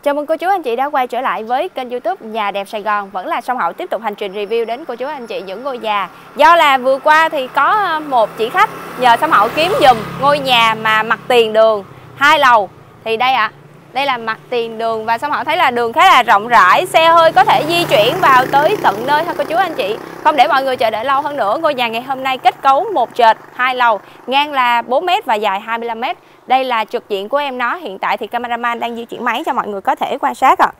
Chào mừng cô chú anh chị đã quay trở lại với kênh YouTube Nhà Đẹp Sài Gòn. Vẫn là Song Hậu tiếp tục hành trình review đến cô chú anh chị những ngôi nhà. Do là vừa qua thì có một chị khách nhờ Song Hậu kiếm giùm ngôi nhà mà mặt tiền đường 2 lầu. Thì đây ạ, đây là mặt tiền đường và Song Hậu thấy là đường khá là rộng rãi, xe hơi có thể di chuyển vào tới tận nơi ha cô chú anh chị. Không để mọi người chờ đợi lâu hơn nữa, ngôi nhà ngày hôm nay kết cấu một trệt 2 lầu, ngang là 4 m và dài 25 m. Đây là trực diện của em nó. Hiện tại thì cameraman đang di chuyển máy cho mọi người có thể quan sát ạ.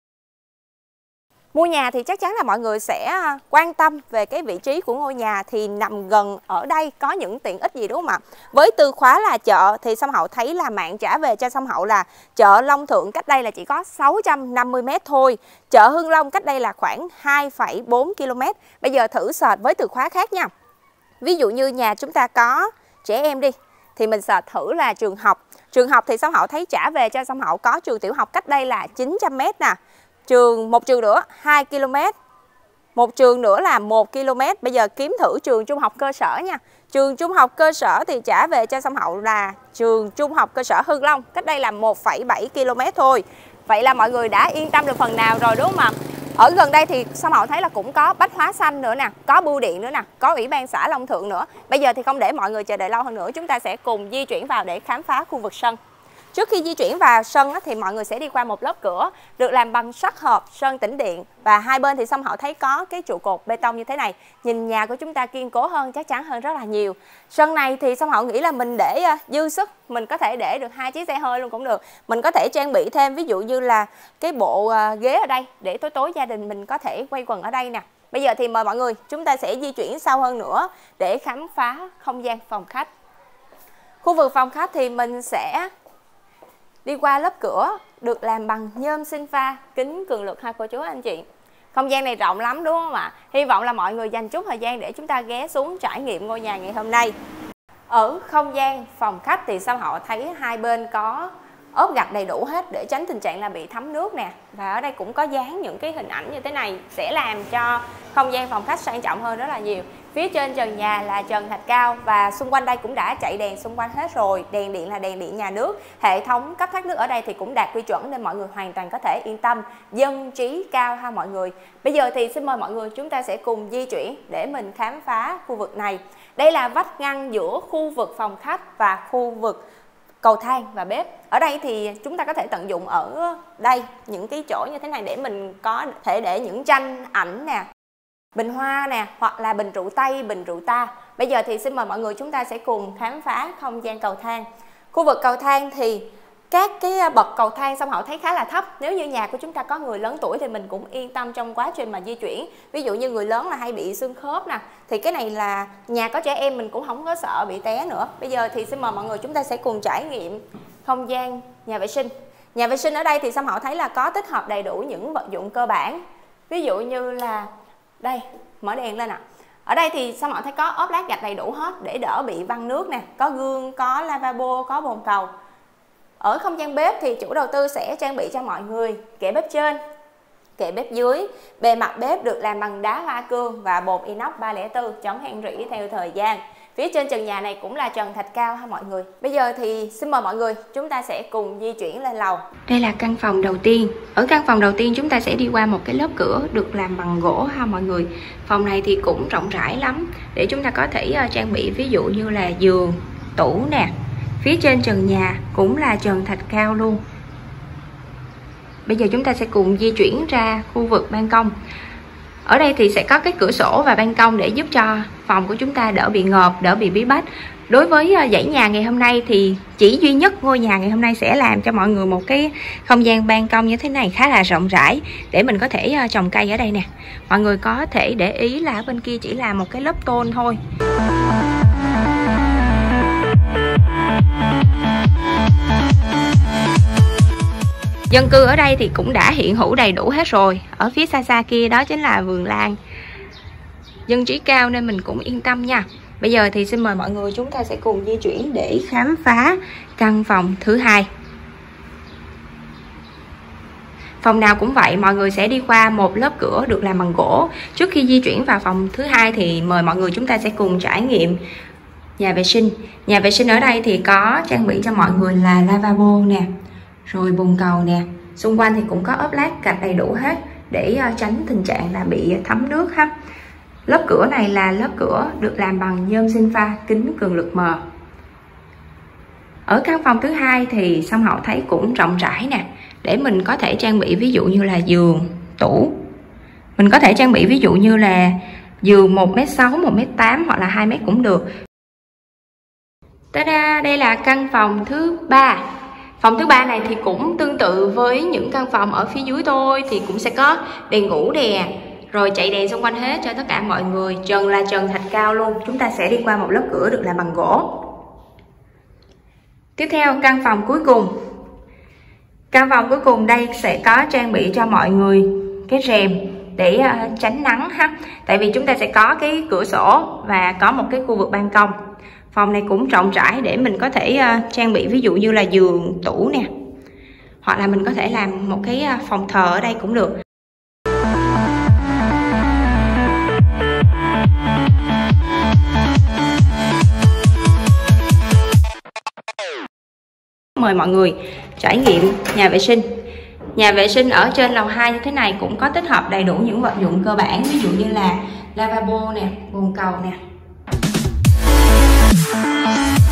Mua nhà thì chắc chắn là mọi người sẽ quan tâm về cái vị trí của ngôi nhà thì nằm gần ở đây có những tiện ích gì đúng không ạ? Với từ khóa là chợ thì Song Hậu thấy là mạng trả về cho Song Hậu là chợ Long Thượng cách đây là chỉ có 650 m thôi. Chợ Hưng Long cách đây là khoảng 2,4 km. Bây giờ thử search với từ khóa khác nha. Ví dụ như nhà chúng ta có trẻ em đi thì mình search thử là trường học. Trường học thì Song Hậu thấy trả về cho Song Hậu có trường tiểu học cách đây là 900 m nè. Một trường nữa 2 km. Một trường nữa là 1 km. Bây giờ kiếm thử trường trung học cơ sở nha. Trường trung học cơ sở thì trả về cho Song Hậu là trường trung học cơ sở Hưng Long cách đây là 1,7 km thôi. Vậy là mọi người đã yên tâm được phần nào rồi đúng không ạ? Ở gần đây thì Song Hậu thấy là cũng có Bách Hóa Xanh nữa nè, có bưu điện nữa nè, có Ủy ban xã Long Thượng nữa. Bây giờ thì không để mọi người chờ đợi lâu hơn nữa, chúng ta sẽ cùng di chuyển vào để khám phá khu vực sân. Trước khi di chuyển vào sân thì mọi người sẽ đi qua một lớp cửa được làm bằng sắt hợp, sơn tĩnh điện. Và hai bên thì Song Hậu thấy có cái trụ cột bê tông như thế này. Nhìn nhà của chúng ta kiên cố hơn, chắc chắn hơn rất là nhiều. Sân này thì Song Hậu nghĩ là mình để dư sức, mình có thể để được 2 chiếc xe hơi luôn cũng được. Mình có thể trang bị thêm ví dụ như là cái bộ ghế ở đây để tối tối gia đình mình có thể quây quần ở đây nè. Bây giờ thì mời mọi người chúng ta sẽ di chuyển sâu hơn nữa để khám phá không gian phòng khách. Khu vực phòng khách thì mình sẽ đi qua lớp cửa được làm bằng nhôm sinh pha, kính cường lực ha cô chú anh chị. Không gian này rộng lắm đúng không ạ? Hy vọng là mọi người dành chút thời gian để chúng ta ghé xuống trải nghiệm ngôi nhà ngày hôm nay. Ở không gian phòng khách thì Song Hậu thấy hai bên có ốp gạch đầy đủ hết để tránh tình trạng là bị thấm nước nè. Và ở đây cũng có dán những cái hình ảnh như thế này sẽ làm cho không gian phòng khách sang trọng hơn rất là nhiều. Phía trên trần nhà là trần thạch cao và xung quanh đây cũng đã chạy đèn xung quanh hết rồi. Đèn điện là đèn điện nhà nước. Hệ thống cấp thoát nước ở đây thì cũng đạt quy chuẩn nên mọi người hoàn toàn có thể yên tâm. Dân trí cao ha mọi người. Bây giờ thì xin mời mọi người chúng ta sẽ cùng di chuyển để mình khám phá khu vực này. Đây là vách ngăn giữa khu vực phòng khách và khu vực cầu thang và bếp. Ở đây thì chúng ta có thể tận dụng ở đây những cái chỗ như thế này để mình có thể để những tranh ảnh nè, bình hoa nè, hoặc là bình rượu Tây, bình rượu ta. Bây giờ thì xin mời mọi người chúng ta sẽ cùng khám phá không gian cầu thang. Khu vực cầu thang thì các cái bậc cầu thang Song Hậu thấy khá là thấp. Nếu như nhà của chúng ta có người lớn tuổi thì mình cũng yên tâm trong quá trình mà di chuyển. Ví dụ như người lớn là hay bị xương khớp nè, thì cái này là nhà có trẻ em mình cũng không có sợ bị té nữa. Bây giờ thì xin mời mọi người chúng ta sẽ cùng trải nghiệm không gian nhà vệ sinh. Nhà vệ sinh ở đây thì Song Hậu thấy là có tích hợp đầy đủ những vật dụng cơ bản. Ví dụ như là đây, mở đèn lên ạ. Ở đây thì Song Hậu thấy có ốp lát gạch đầy đủ hết để đỡ bị văng nước nè, có gương, có lavabo, có bồn cầu. Ở không gian bếp thì chủ đầu tư sẽ trang bị cho mọi người kệ bếp trên, kệ bếp dưới. Bề mặt bếp được làm bằng đá hoa cương và bồn inox 304 chống hàn rỉ theo thời gian. Phía trên trần nhà này cũng là trần thạch cao ha mọi người. Bây giờ thì xin mời mọi người chúng ta sẽ cùng di chuyển lên lầu. Đây là căn phòng đầu tiên. Ở căn phòng đầu tiên chúng ta sẽ đi qua một cái lớp cửa được làm bằng gỗ ha mọi người. Phòng này thì cũng rộng rãi lắm để chúng ta có thể trang bị ví dụ như là giường, tủ nè. Phía trên trần nhà cũng là trần thạch cao luôn. Bây giờ chúng ta sẽ cùng di chuyển ra khu vực ban công. Ở đây thì sẽ có cái cửa sổ và ban công để giúp cho phòng của chúng ta đỡ bị ngợp, đỡ bị bí bách. Đối với dãy nhà ngày hôm nay thì chỉ duy nhất ngôi nhà ngày hôm nay sẽ làm cho mọi người một cái không gian ban công như thế này khá là rộng rãi để mình có thể trồng cây ở đây nè. Mọi người có thể để ý là ở bên kia chỉ là một cái lớp tôn thôi. Dân cư ở đây thì cũng đã hiện hữu đầy đủ hết rồi. Ở phía xa xa kia đó chính là vườn lan. Dân trí cao nên mình cũng yên tâm nha. Bây giờ thì xin mời mọi người chúng ta sẽ cùng di chuyển để khám phá căn phòng thứ hai. Phòng nào cũng vậy, mọi người sẽ đi qua một lớp cửa được làm bằng gỗ. Trước khi di chuyển vào phòng thứ hai thì mời mọi người chúng ta sẽ cùng trải nghiệm nhà vệ sinh. Nhà vệ sinh ở đây thì có trang bị cho mọi người là lavabo nè, rồi bồn cầu nè, Xung quanh thì cũng có ốp lát gạch đầy đủ hết để tránh tình trạng là bị thấm nước ha. Lớp cửa này là lớp cửa được làm bằng nhôm sinh pha kính cường lực mờ. Ở căn phòng thứ hai thì Song Hậu thấy cũng rộng rãi nè, để mình có thể trang bị ví dụ như là giường, tủ. Mình có thể trang bị ví dụ như là giường 1m6, 1m8 hoặc là 2m cũng được. Ta-da, đây là căn phòng thứ 3. Phòng thứ 3 này thì cũng tương tự với những căn phòng ở phía dưới thôi, thì cũng sẽ có đèn ngủ nè, rồi chạy đèn xung quanh hết cho tất cả mọi người. Trần là trần thạch cao luôn. Chúng ta sẽ đi qua một lớp cửa được làm bằng gỗ. Tiếp theo căn phòng cuối cùng. Căn phòng cuối cùng đây sẽ có trang bị cho mọi người cái rèm để tránh nắng ha. Tại vì chúng ta sẽ có cái cửa sổ và có một cái khu vực ban công. Phòng này cũng rộng rãi để mình có thể trang bị ví dụ như là giường, tủ nè. Hoặc là mình có thể làm một cái phòng thờ ở đây cũng được. Mời mọi người trải nghiệm nhà vệ sinh. Nhà vệ sinh ở trên lầu 2 như thế này cũng có tích hợp đầy đủ những vật dụng cơ bản, ví dụ như là lavabo nè, bồn cầu nè.